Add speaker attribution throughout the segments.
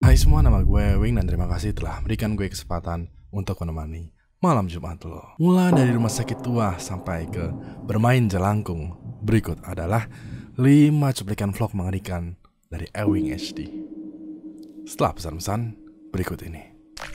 Speaker 1: Hai semua, nama gue Wing dan terima kasih telah berikan gue kesempatan untuk menemani malam Jumat lo. Mulai dari rumah sakit tua sampai ke bermain jelangkung. Berikut adalah 5 cuplikan vlog mengerikan dari Ewing HD. Setelah pesan-pesan berikut ini.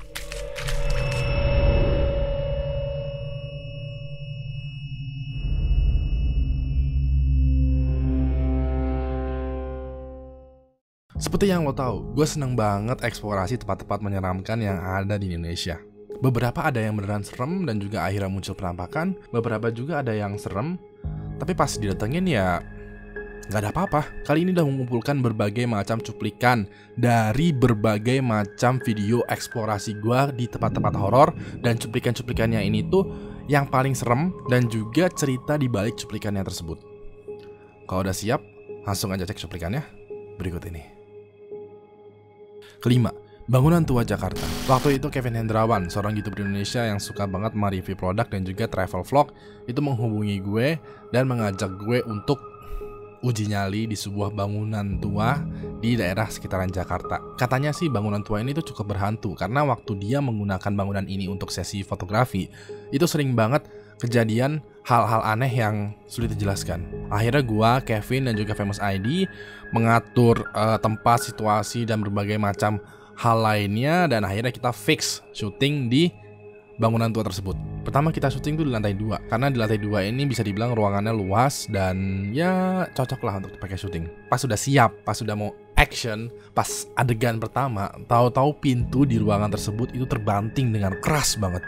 Speaker 1: Seperti yang lo tahu, gue seneng banget eksplorasi tempat-tempat menyeramkan yang ada di Indonesia. Beberapa ada yang beneran serem dan juga akhirnya muncul penampakan. Beberapa juga ada yang serem, tapi pas didatengin ya gak ada apa-apa. Kali ini udah mengumpulkan berbagai macam cuplikan dari berbagai macam video eksplorasi gue di tempat-tempat horor. Dan cuplikan-cuplikannya ini tuh yang paling serem dan juga cerita di balik cuplikannya tersebut. Kalau udah siap, langsung aja cek cuplikannya berikut ini. Kelima, bangunan tua Jakarta. Waktu itu Kevin Hendrawan, seorang YouTuber di Indonesia yang suka banget mereview produk dan juga travel vlog, itu menghubungi gue dan mengajak gue untuk uji nyali di sebuah bangunan tua di daerah sekitaran Jakarta. Katanya sih bangunan tua ini tuh cukup berhantu karena waktu dia menggunakan bangunan ini untuk sesi fotografi, itu sering banget kejadian hal-hal aneh yang sulit dijelaskan. Akhirnya gua, Kevin, dan juga Famous ID mengatur tempat, situasi, dan berbagai macam hal lainnya. Dan akhirnya kita fix syuting di bangunan tua tersebut. Pertama kita syuting tuh di lantai 2. Karena di lantai 2 ini bisa dibilang ruangannya luas dan ya cocok lah untuk dipakai syuting. Pas sudah siap, pas sudah mau action, pas adegan pertama, tahu-tahu pintu di ruangan tersebut itu terbanting dengan keras banget.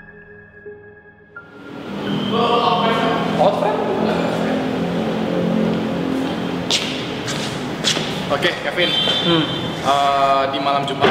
Speaker 1: Oke, Kevin. Di malam Jumat.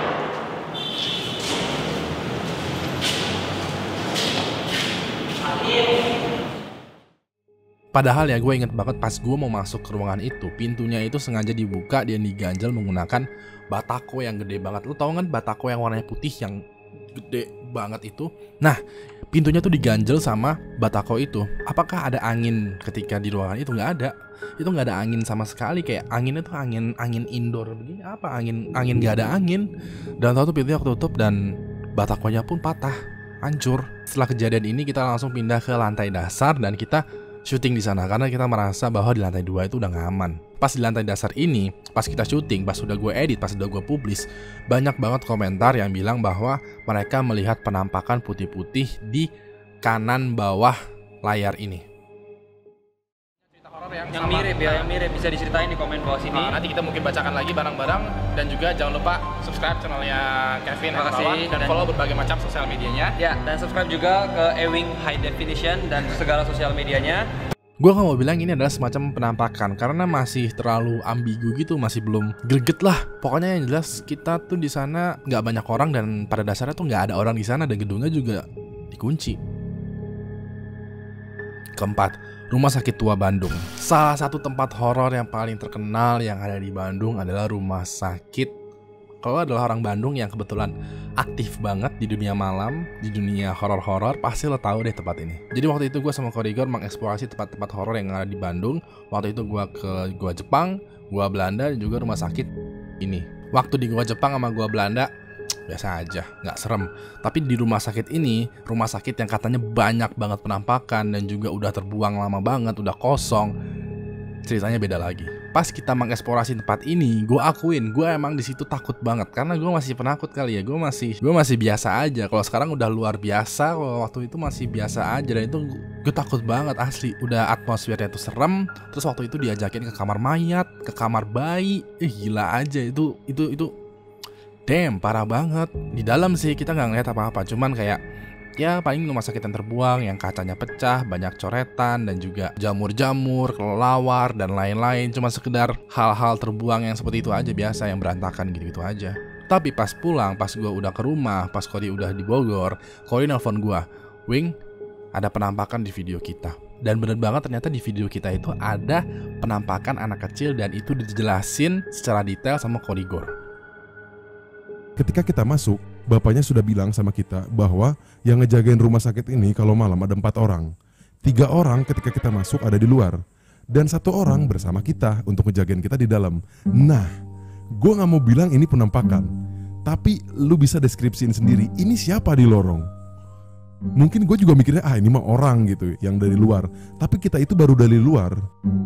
Speaker 1: Padahal ya gue inget banget pas gue mau masuk ke ruangan itu, pintunya itu sengaja dibuka dan diganjel menggunakan batako yang gede banget. Lu tau kan batako yang warnanya putih yang gede banget itu? Nah, pintunya tuh diganjel sama batako itu. Apakah ada angin ketika di ruangan itu? Nggak ada. Itu nggak ada angin sama sekali. Kayak anginnya tuh angin indoor begini. Apa angin nggak ada angin. Dan tau tuh pintunya ketutup dan batakonya pun patah, hancur. Setelah kejadian ini kita langsung pindah ke lantai dasar dan kita syuting di sana karena kita merasa bahwa di lantai 2 itu udah gak aman. Pas di lantai dasar ini, pas kita syuting, pas sudah gue edit, pas sudah gue publish, banyak banget komentar yang bilang bahwa mereka melihat penampakan putih-putih di kanan bawah layar ini.
Speaker 2: Yang mirip ya, yang mirip bisa diceritain di komen bawah sini.
Speaker 1: Nanti kita mungkin bacakan lagi bareng-bareng dan juga jangan lupa subscribe channelnya Kevin dan follow berbagai macam sosial medianya.
Speaker 2: Ya, dan subscribe juga ke Ewing High Definition dan segala sosial medianya.
Speaker 1: Gue gak mau bilang ini adalah semacam penampakan karena masih terlalu ambigu gitu, masih belum greget lah. Pokoknya yang jelas kita tuh di sana nggak banyak orang dan pada dasarnya tuh nggak ada orang di sana dan gedungnya juga dikunci. Keempat, Rumah Sakit Tua Bandung. Salah satu tempat horor yang paling terkenal yang ada di Bandung adalah rumah sakit. Kalau adalah orang Bandung yang kebetulan aktif banget di dunia malam, di dunia horor-horor, pasti lo tahu deh tempat ini. Jadi waktu itu gue sama Korigor mengeksplorasi tempat-tempat horor yang ada di Bandung. Waktu itu gue ke gua Jepang, gua Belanda, dan juga rumah sakit ini. Waktu di gua Jepang sama gua Belanda biasa aja, nggak serem. Tapi di rumah sakit ini, rumah sakit yang katanya banyak banget penampakan dan juga udah terbuang lama banget, udah kosong, ceritanya beda lagi. Pas kita mengeksplorasi tempat ini, gue akuin gue emang di situ takut banget karena gue masih penakut kali ya. Gue masih biasa aja. Kalau sekarang udah luar biasa, kalau waktu itu masih biasa aja dan itu gue takut banget asli. Udah atmosfernya tuh serem. Terus waktu itu diajakin ke kamar mayat, ke kamar bayi. Gila aja itu damn, parah banget. Di dalam sih kita nggak ngeliat apa-apa, cuman kayak ya paling rumah sakit yang terbuang, yang kacanya pecah, banyak coretan dan juga jamur-jamur, kelelawar dan lain-lain. Cuma sekedar hal-hal terbuang yang seperti itu aja, biasa yang berantakan gitu-gitu aja. Tapi pas pulang, pas gue udah ke rumah, pas Kodi udah di Bogor, Kodi nelfon gue, Wing, ada penampakan di video kita. Dan bener banget ternyata di video kita itu ada penampakan anak kecil dan itu dijelasin secara detail sama Kodigor.
Speaker 3: Ketika kita masuk, bapaknya sudah bilang sama kita bahwa yang ngejagain rumah sakit ini kalau malam ada 4 orang. 3 orang ketika kita masuk ada di luar, dan 1 orang bersama kita untuk ngejagain kita di dalam. Nah, gue gak mau bilang ini penampakan, tapi lu bisa deskripsiin sendiri ini siapa di lorong. Mungkin gue juga mikirnya ini mah orang gitu yang dari luar, tapi kita itu baru dari luar.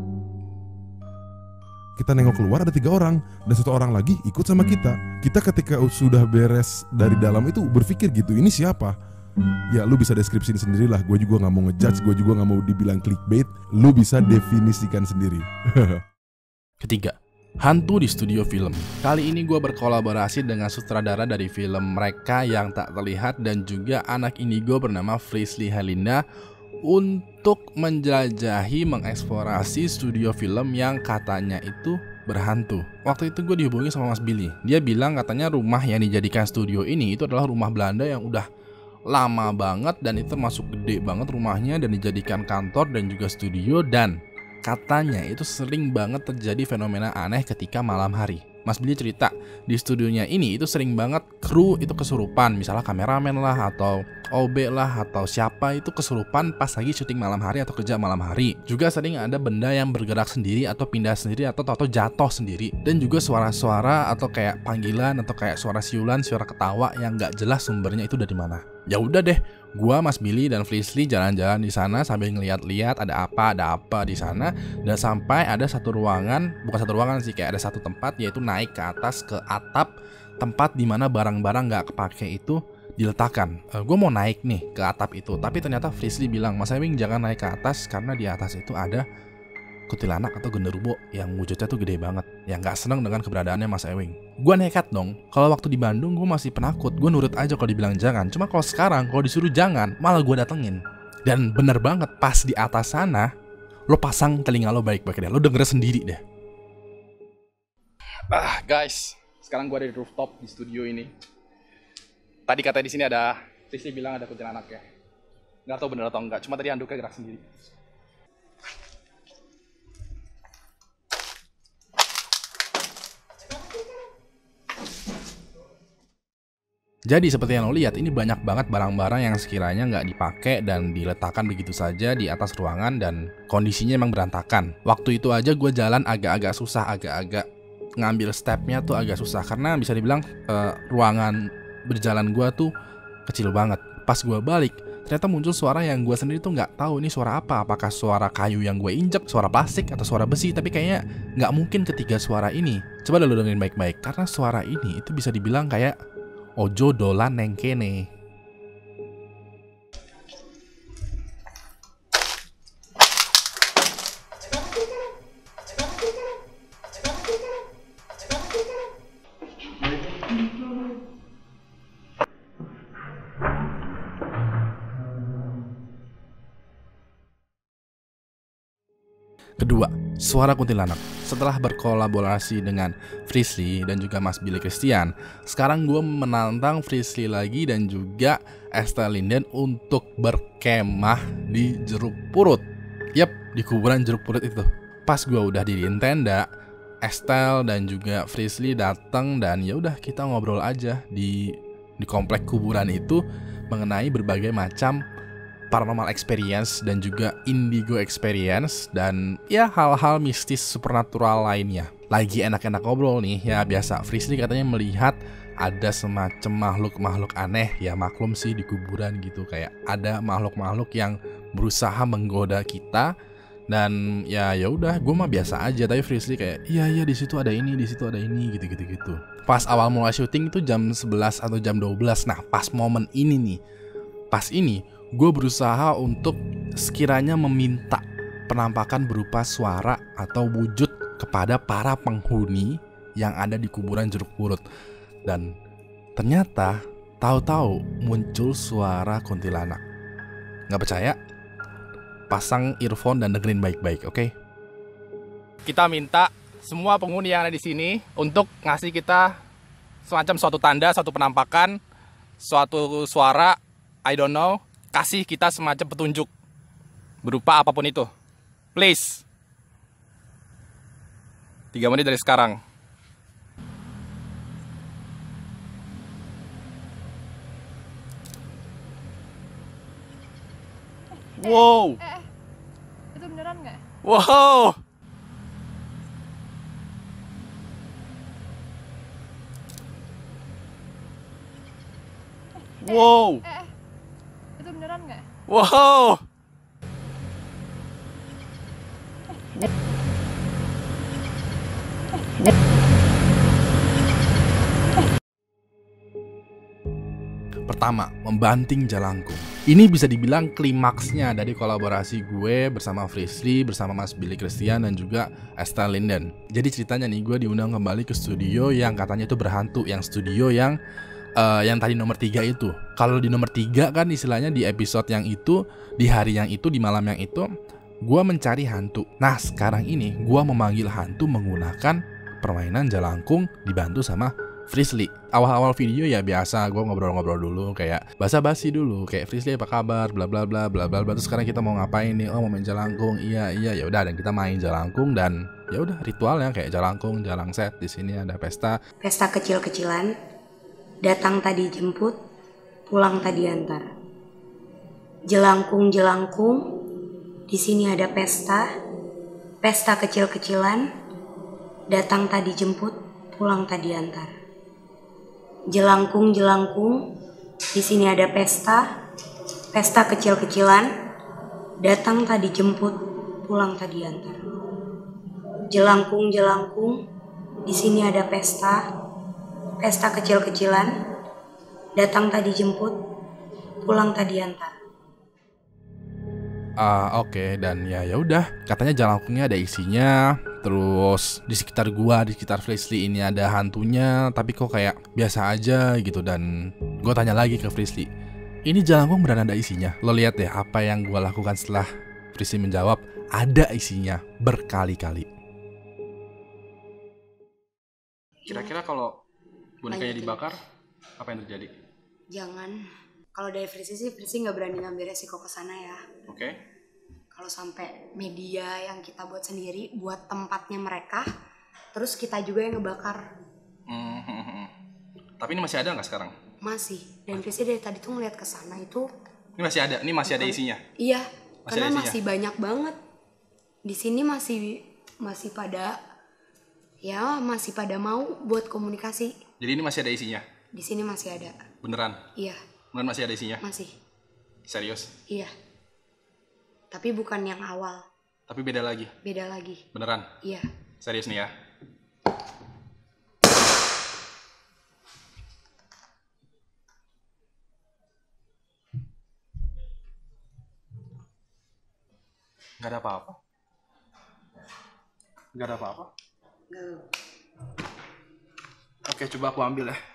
Speaker 3: Kita nengok keluar ada 3 orang dan 1 orang lagi ikut sama kita. Kita ketika sudah beres dari dalam itu berpikir gitu, ini siapa? Ya lu bisa deskripsiin sendirilah. Gue juga nggak mau ngejudge, gue juga nggak mau dibilang clickbait. Lu bisa definisikan sendiri.
Speaker 1: Ketiga, hantu di studio film. Kali ini gue berkolaborasi dengan sutradara dari film Mereka Yang Tak Terlihat dan juga anak indigo bernama Frisley Herlinda untuk menjelajahi, mengeksplorasi studio film yang katanya itu berhantu. Waktu itu gue dihubungi sama Mas Billy. Dia bilang katanya rumah yang dijadikan studio ini itu adalah rumah Belanda yang udah lama banget dan itu termasuk gede banget rumahnya dan dijadikan kantor dan juga studio, dan katanya itu sering banget terjadi fenomena aneh ketika malam hari. Mas Billy cerita di studionya ini itu sering banget kru itu kesurupan, misalnya kameramen lah atau OB lah atau siapa itu kesurupan pas lagi syuting malam hari atau kerja malam hari. Juga sering ada benda yang bergerak sendiri atau pindah sendiri atau jatuh sendiri. Dan juga suara-suara atau kayak panggilan atau kayak suara siulan, suara ketawa yang nggak jelas sumbernya itu dari mana. Ya udah deh, gua, Mas Billy dan Frisley jalan-jalan di sana sambil ngeliat-liat ada apa di sana, dan sampai ada satu ruangan, bukan satu ruangan sih, kayak ada satu tempat yaitu naik ke atas ke atap tempat di mana barang-barang nggak kepake itu diletakkan. Gue mau naik nih ke atap itu, tapi ternyata Frisley bilang, Mas Ewing jangan naik ke atas karena di atas itu ada kuntilanak atau genderuwo yang wujudnya tuh gede banget, yang nggak seneng dengan keberadaannya Mas Ewing. Gue nekat dong. Kalau waktu di Bandung gue masih penakut, gue nurut aja kalau dibilang jangan. Cuma kalau sekarang kalau disuruh jangan, malah gue datengin. Dan bener banget, pas di atas sana, lo pasang telinga lo baik-baik deh, lo denger sendiri deh. Guys, sekarang gue ada di rooftop di studio ini. Tadi katanya di sini ada, Frisley bilang ada kuntilanak ya. Nggak tahu bener atau enggak, cuma tadi handuknya gerak sendiri. Jadi seperti yang lo lihat, ini banyak banget barang-barang yang sekiranya nggak dipakai dan diletakkan begitu saja di atas ruangan dan kondisinya emang berantakan. Waktu itu aja gue jalan agak-agak susah, agak-agak ngambil stepnya tuh agak susah karena bisa dibilang ruangan berjalan gue tuh kecil banget. Pas gue balik, ternyata muncul suara yang gue sendiri tuh nggak tahu ini suara apa. Apakah suara kayu yang gue injek, suara plastik, atau suara besi? Tapi kayaknya nggak mungkin ketiga suara ini. Coba lo dengerin baik-baik, karena suara ini itu bisa dibilang kayak ojo dolan neng kene. Kedua, suara kuntilanak. Setelah berkolaborasi dengan Frisley dan juga Mas Billy Christian, sekarang gue menantang Frisley lagi dan juga Estelle Linden untuk berkemah di Jeruk Purut. Yap, di kuburan Jeruk Purut itu. Pas gue udah diriin tenda, Estelle dan juga Frisley datang dan ya udah kita ngobrol aja di komplek kuburan itu mengenai berbagai macam paranormal experience dan juga indigo experience dan ya hal-hal mistis supernatural lainnya. Lagi enak-enak ngobrol nih, ya biasa Frisley katanya melihat ada semacam makhluk-makhluk aneh, ya maklum sih di kuburan gitu, kayak ada makhluk-makhluk yang berusaha menggoda kita. Dan ya udah, gue mah biasa aja, tapi Frisley kayak iya di situ ada ini, di situ ada ini, gitu. Pas awal mulai syuting itu jam 11 atau jam 12. Nah, pas momen ini nih, pas ini gue berusaha untuk sekiranya meminta penampakan berupa suara atau wujud kepada para penghuni yang ada di kuburan Jeruk Purut. Dan ternyata tahu-tahu muncul suara kuntilanak. Nggak percaya? Pasang earphone dan dengerin baik-baik, oke? Kita minta semua penghuni yang ada di sini untuk ngasih kita semacam suatu tanda, suatu penampakan, suatu suara, I don't know, kasih kita semacam petunjuk berupa apapun itu. Please. 3 menit dari sekarang. Wow.
Speaker 4: Itu beneran nggak?
Speaker 1: Wow. Wow.
Speaker 4: Itu beneran nggak?
Speaker 1: Wow. Pertama, membanting Jalangkung. Ini bisa dibilang klimaksnya dari kolaborasi gue bersama Frisly, bersama Mas Billy Christian dan juga Estelle Linden. Jadi ceritanya nih, gue diundang kembali ke studio yang katanya itu berhantu, yang studio yang tadi nomor 3 itu. Kalau di nomor 3 kan istilahnya di episode yang itu, di hari yang itu, di malam yang itu, gue mencari hantu. Nah sekarang ini gue memanggil hantu menggunakan permainan Jalangkung dibantu sama Frisly. Awal-awal video ya biasa, gue ngobrol-ngobrol dulu, kayak basa-basi dulu, kayak Frisly apa kabar, bla bla bla bla bla bla. Terus sekarang kita mau ngapain nih? Oh mau main Jalangkung. Iya ya udah, dan kita main Jalangkung dan ya udah ritualnya kayak Jalangkung, Jalangset. Di sini ada pesta.
Speaker 5: Pesta kecil-kecilan, datang tadi jemput, pulang tadi antar. Jelangkung jelangkung, di sini ada pesta, pesta kecil-kecilan, datang tadi jemput, pulang tadi antar. Jelangkung jelangkung, di sini ada pesta, pesta kecil-kecilan, datang tadi jemput, pulang tadi antar. Jelangkung jelangkung, di sini ada pesta, pesta kecil-kecilan, datang tadi jemput, pulang tadi antar.
Speaker 1: Oke, dan ya udah, katanya Jalangkungnya ada isinya. Terus di sekitar gua, di sekitar Frisly ini ada hantunya, tapi kok kayak biasa aja gitu. Dan gua tanya lagi ke Frisly, ini Jalangkung beneran ada isinya? Lo lihat deh apa yang gua lakukan setelah Frisly menjawab ada isinya berkali-kali. Kira-kira kalau bonekanya dibakar, apa yang terjadi?
Speaker 5: Jangan. Kalau dari Frisly sih, Frisly nggak berani ngambil resiko ke sana ya.
Speaker 1: Oke.
Speaker 5: Kalau sampai media yang kita buat sendiri, buat tempatnya mereka, terus kita juga yang ngebakar.
Speaker 1: Tapi ini masih ada nggak sekarang?
Speaker 5: Masih. Dan Frisly dari tadi tuh ngeliat ke sana itu.
Speaker 1: Ini masih ada. Ini masih ada isinya.
Speaker 5: Iya.
Speaker 1: Masih
Speaker 5: Karena
Speaker 1: ada isinya?
Speaker 5: masih banyak banget. Di sini masih pada mau buat komunikasi.
Speaker 1: Jadi ini masih ada isinya?
Speaker 5: Di sini masih ada.
Speaker 1: Beneran?
Speaker 5: Iya.
Speaker 1: Beneran masih ada isinya?
Speaker 5: Masih.
Speaker 1: Serius?
Speaker 5: Iya. Tapi bukan yang awal.
Speaker 1: Tapi beda lagi?
Speaker 5: Beda lagi.
Speaker 1: Beneran?
Speaker 5: Iya.
Speaker 1: Serius nih ya? Gak ada apa-apa? Gak ada apa-apa?
Speaker 5: Gak.
Speaker 1: Oke, coba aku ambil ya.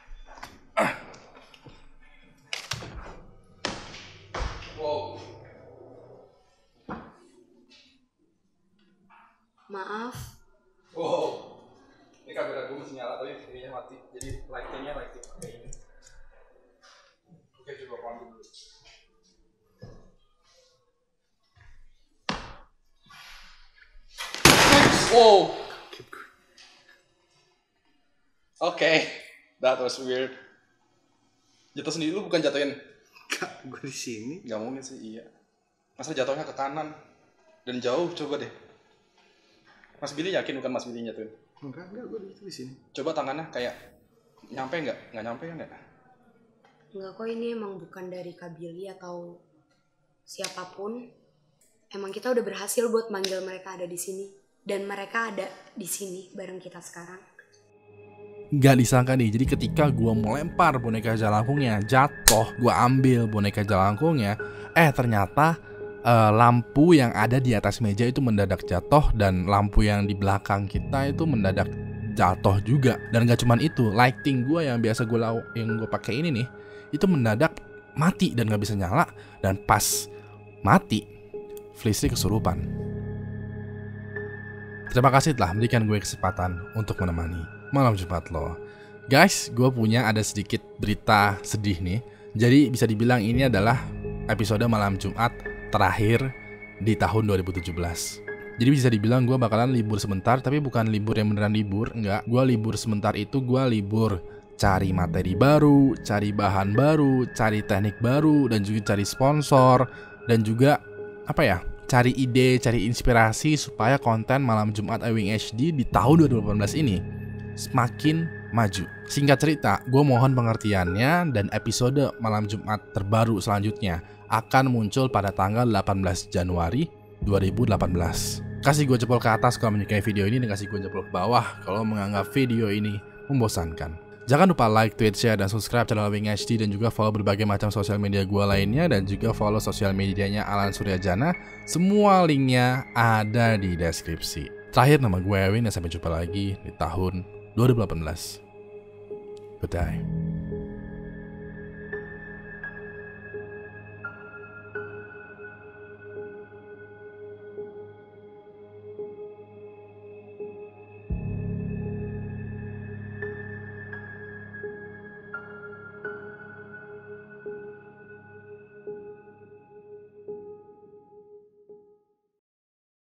Speaker 1: Wow.
Speaker 5: Maaf.
Speaker 1: Wow. Ini kamera gue masih nyala tapi ininya mati. Jadi lightingnya lighting kayak ini. Oke, coba aku ambil dulu. Wow. Oke, that was weird. Jatuh sendiri lu bukan jatuhin?
Speaker 6: Kak, gue di sini.
Speaker 1: Gak mungkin sih, iya. Masa jatuhnya ke kanan dan jauh, coba deh. Mas Billy yakin bukan Mas Billy jatuhin?
Speaker 6: Enggak, gue di sini.
Speaker 1: Coba tangannya kayak nyampe nggak? Nggak nyampe kan ya?
Speaker 5: Enggak kok, ini emang bukan dari Kak Billy atau siapapun. Emang kita udah berhasil buat manggil mereka ada di sini. Dan mereka ada di sini bareng kita sekarang.
Speaker 1: Gak disangka nih, jadi ketika gue melempar boneka Jalangkungnya jatuh, gue ambil boneka Jalangkungnya, ternyata lampu yang ada di atas meja itu mendadak jatuh dan lampu yang di belakang kita itu mendadak jatuh juga. Dan gak cuman itu, lighting gue yang biasa gue pakai ini nih, itu mendadak mati dan gak bisa nyala. Dan pas mati, Frisly kesurupan. Terima kasih telah memberikan gue kesempatan untuk menemani malam Jumat lo. Guys, gue punya ada sedikit berita sedih nih. Jadi bisa dibilang ini adalah episode malam Jumat terakhir di tahun 2017. Jadi bisa dibilang gue bakalan libur sebentar, tapi bukan libur yang beneran libur, enggak. Gue libur sebentar itu gue libur cari materi baru, cari bahan baru, cari teknik baru, dan juga cari sponsor, dan juga cari ide, cari inspirasi supaya konten malam Jumat Ewing HD di tahun 2018 ini semakin maju. Singkat cerita, gue mohon pengertiannya dan episode Malam Jumat terbaru selanjutnya akan muncul pada tanggal 18 Januari 2018. Kasih gue jempol ke atas kalau menyukai video ini dan kasih gue jempol ke bawah kalau menganggap video ini membosankan. Jangan lupa like, tweet, share, dan subscribe channel Ewing HD dan juga follow berbagai macam sosial media gue lainnya dan juga follow sosial medianya Alan Suryajana. Semua linknya ada di deskripsi. Terakhir, nama gue Ewing dan sampai jumpa lagi di tahun 2018. Goodbye.